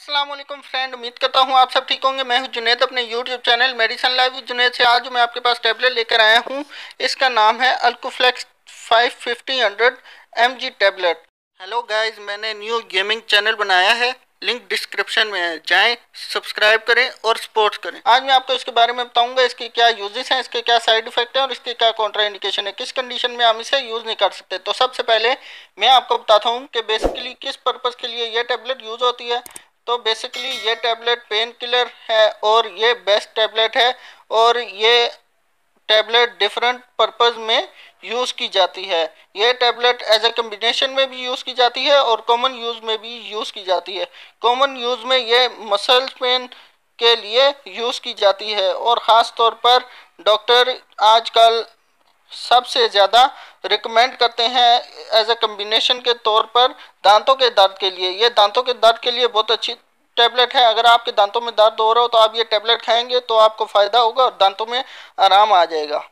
अस्सलाम वालेकुम फ्रेंड, उम्मीद करता हूँ आप सब ठीक होंगे। मैं हूँ जुनैद, अपने YouTube channel medicine live with Junaid से। आज मैं आपके पास टैबलेट लेकर आया हूँ। इसका नाम है Alcoflex 550 mg tablet. Hello guys, मैंने न्यू गेमिंग चैनल बनाया है, लिंक डिस्क्रिप्शन में है, जाएं सब्सक्राइब करें और सपोर्ट करें। आज मैं आपको इसके बारे में बताऊंगा, इसके क्या यूजेस हैं, इसके क्या साइड इफेक्ट हैं और इसके क्या कॉन्ट्राइंडिकेशन है, किस कंडीशन में हम इसे यूज़ नहीं कर सकते। तो सबसे पहले मैं आपको बताता हूँ कि बेसिकली किस पर्पज़ के लिए ये टैबलेट यूज़ होती है। तो बेसिकली ये टैबलेट पेन किलर है और ये बेस्ट टैबलेट है, और ये टैबलेट डिफरेंट पर्पज़ में यूज़ की जाती है। ये टैबलेट एज ए कम्बिनेशन में भी यूज़ की जाती है और कॉमन यूज़ में भी यूज़ की जाती है। कॉमन यूज़ में ये मसल पेन के लिए यूज़ की जाती है, और ख़ास तौर पर डॉक्टर आजकल सबसे ज़्यादा रिकमेंड करते हैं एज ए कम्बिनेशन के तौर पर दांतों के दर्द के लिए। ये दांतों के दर्द के लिए बहुत अच्छी टैबलेट है। अगर आपके दांतों में दर्द हो रहा हो तो आप ये टैबलेट खाएंगे तो आपको फ़ायदा होगा और दांतों में आराम आ जाएगा।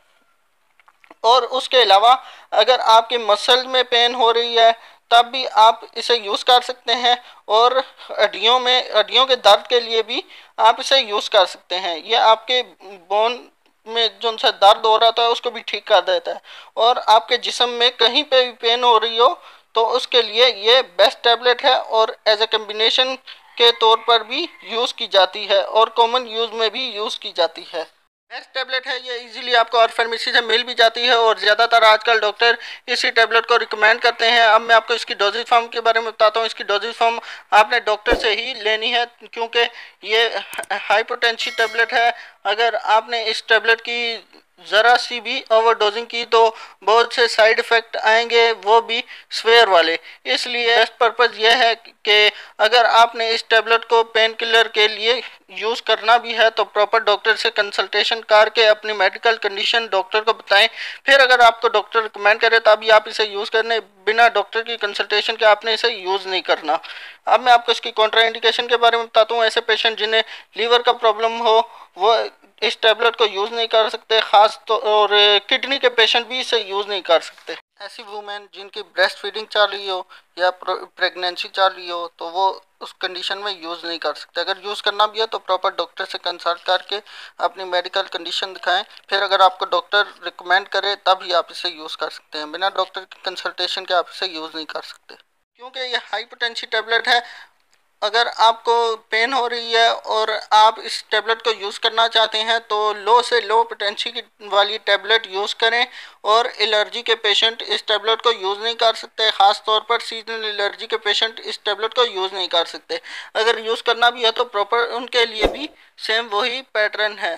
और उसके अलावा अगर आपके मसल में पेन हो रही है तब भी आप इसे यूज़ कर सकते हैं, और हड्डियों के दर्द के लिए भी आप इसे यूज़ कर सकते हैं। ये आपके बोन में जो सा दर्द हो रहा था उसको भी ठीक कर देता है, और आपके जिस्म में कहीं पे भी पेन हो रही हो तो उसके लिए ये बेस्ट टैबलेट है, और एज ए कम्बिनेशन के तौर पर भी यूज़ की जाती है और कॉमन यूज़ में भी यूज़ की जाती है। बेस्ट टैबलेट है ये, इजीली आपको और फार्मेसी से मिल भी जाती है, और ज़्यादातर आजकल डॉक्टर इसी टैबलेट को रिकमेंड करते हैं। अब मैं आपको इसकी डोजेज फॉर्म के बारे में बताता हूँ। इसकी डोजेज फॉर्म आपने डॉक्टर से ही लेनी है, क्योंकि ये हाई पोटेंसी टैबलेट है। अगर आपने इस टैबलेट की ज़रा सी भी ओवर डोजिंग की तो बहुत से साइड इफ़ेक्ट आएंगे, वो भी स्वेयर वाले। इसलिए बेस्ट पर्पज़ यह है कि अगर आपने इस टैबलेट को पेन किलर के लिए यूज़ करना भी है तो प्रॉपर डॉक्टर से कंसल्टेशन करके अपनी मेडिकल कंडीशन डॉक्टर को बताएं। फिर अगर आपको डॉक्टर रिकमेंड करे तभी आप इसे यूज़ करने, बिना डॉक्टर की कंसल्टेशन के आपने इसे यूज़ नहीं करना। अब मैं आपको इसकी कॉन्ट्राइंडिकेशन के बारे में बताता हूँ। ऐसे पेशेंट जिन्हें लीवर का प्रॉब्लम हो वो इस टैबलेट को यूज़ नहीं कर सकते, ख़ास तो और किडनी के पेशेंट भी इसे यूज़ नहीं कर सकते। ऐसी वुमेन जिनकी ब्रेस्ट फीडिंग चल रही हो या प्रेगनेंसी चल रही हो तो वो उस कंडीशन में यूज़ नहीं कर सकते। अगर यूज़ करना भी है तो प्रॉपर डॉक्टर से कंसल्ट करके अपनी मेडिकल कंडीशन दिखाएं। फिर अगर आपको डॉक्टर रिकमेंड करे तब ही आप इसे यूज़ कर सकते हैं, बिना डॉक्टर की कंसल्टेशन के आप इसे यूज़ नहीं कर सकते, क्योंकि ये हाई पोटेंसी टैबलेट है। अगर आपको पेन हो रही है और आप इस टैबलेट को यूज़ करना चाहते हैं तो लो से लो पोटेंसी की वाली टैबलेट यूज़ करें, और एलर्जी के पेशेंट इस टैबलेट को यूज़ नहीं कर सकते। ख़ास तौर पर सीजनल एलर्जी के पेशेंट इस टैबलेट को यूज़ नहीं कर सकते। अगर यूज़ करना भी है तो प्रॉपर उनके लिए भी सेम वही पैटर्न है।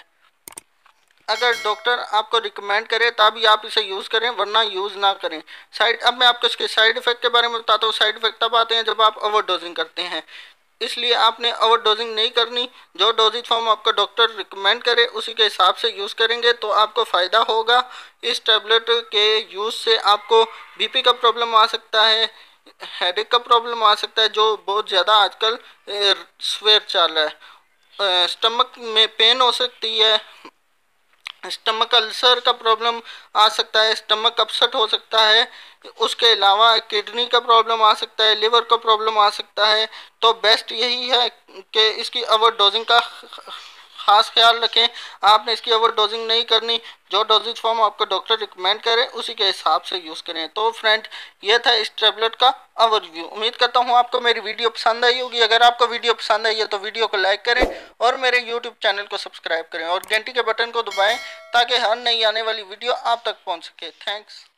अगर डॉक्टर आपको रिकमेंड करे तभी आप इसे यूज़ करें, वरना यूज़ ना करें। अब मैं आपको इसके साइड इफ़ेक्ट के बारे में बताता हूँ। साइड इफ़ेक्ट तब आते हैं जब आप ओवर डोजिंग करते हैं, इसलिए आपने ओवर डोजिंग नहीं करनी। जो डोजेज फॉर्म आपका डॉक्टर रिकमेंड करे उसी के हिसाब से यूज़ करेंगे तो आपको फ़ायदा होगा। इस टैबलेट के यूज़ से आपको बीपी का प्रॉब्लम आ सकता है, हेडेक का प्रॉब्लम आ सकता है जो बहुत ज़्यादा आजकल स्वेयर चल रहा है, स्टमक में पेन हो सकती है, स्टमक अल्सर का प्रॉब्लम आ सकता है, स्टमक अपसेट हो सकता है, उसके अलावा किडनी का प्रॉब्लम आ सकता है, लिवर का प्रॉब्लम आ सकता है। तो बेस्ट यही है कि इसकी ओवर डोजिंग का ख़ास ख्याल रखें। आपने इसकी ओवर डोजिंग नहीं करनी, जो डोजेज फॉर्म आपको डॉक्टर रिकमेंड करे उसी के हिसाब से यूज़ करें। तो फ्रेंड, ये था इस टैबलेट का ओवरव्यू। उम्मीद करता हूँ आपको मेरी वीडियो पसंद आई होगी। अगर आपको वीडियो पसंद आई है तो वीडियो को लाइक करें और मेरे यूट्यूब चैनल को सब्सक्राइब करें और घंटी के बटन को दबाएं ताकि हर नई आने वाली वीडियो आप तक पहुँच सके। थैंक्स।